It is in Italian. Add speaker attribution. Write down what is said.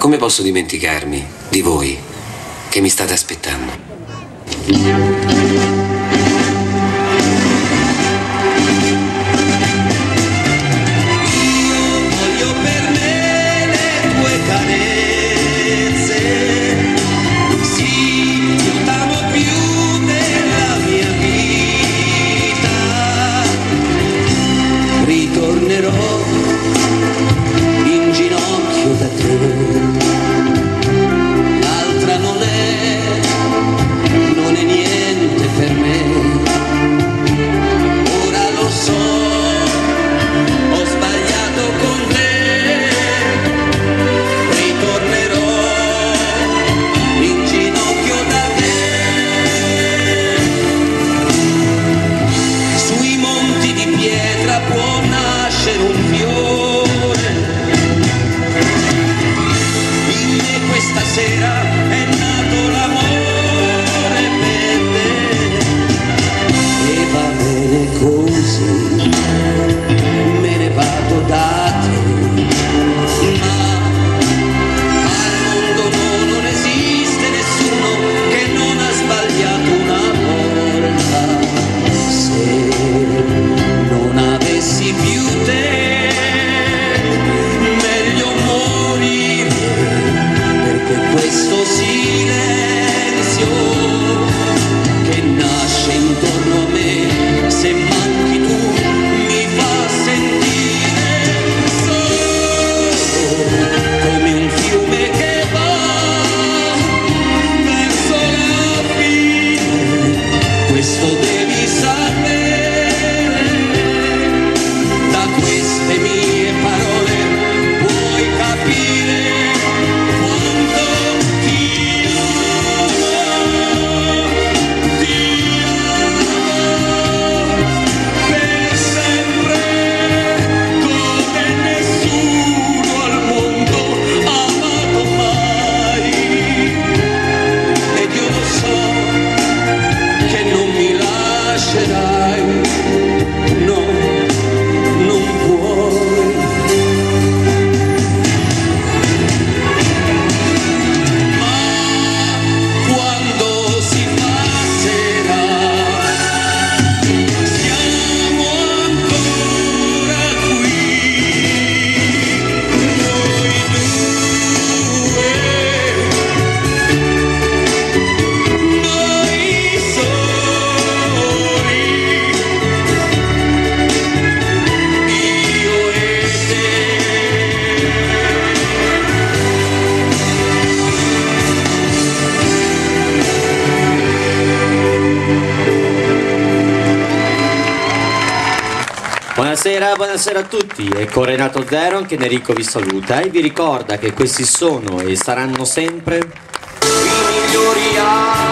Speaker 1: come posso dimenticarmi di voi che mi state aspettando?
Speaker 2: Ritornerò in ginocchio da te, l'altra non è niente per me, ora lo so, ho sbagliato con te, ritornerò in ginocchio da te, sui monti di pietra può nascere un fiore, in me questa sera è nato l'amore per te, e va bene così, me ne vado da te, ma al mondo non esiste nessuno che non ha sbagliato una volta, se non avessi più te, meglio morire, perché questo silenzio che nasce intorno a me, se manchi tu, mi fa sentire solo, come un fiume che va verso la fine, questo devi sapere. Da queste mie parole puoi capire quanto ti amo per sempre, come nessuno al mondo ha amato mai, ed io lo so che non mi lascerai, no, non puoi. Ma quando si passerà, siamo ancora qui, noi due, noi soli, io e te.
Speaker 3: Buonasera a tutti, è con Renato Zero, anche Enrico vi saluta e vi ricorda che questi sono e saranno sempre
Speaker 2: I migliori anni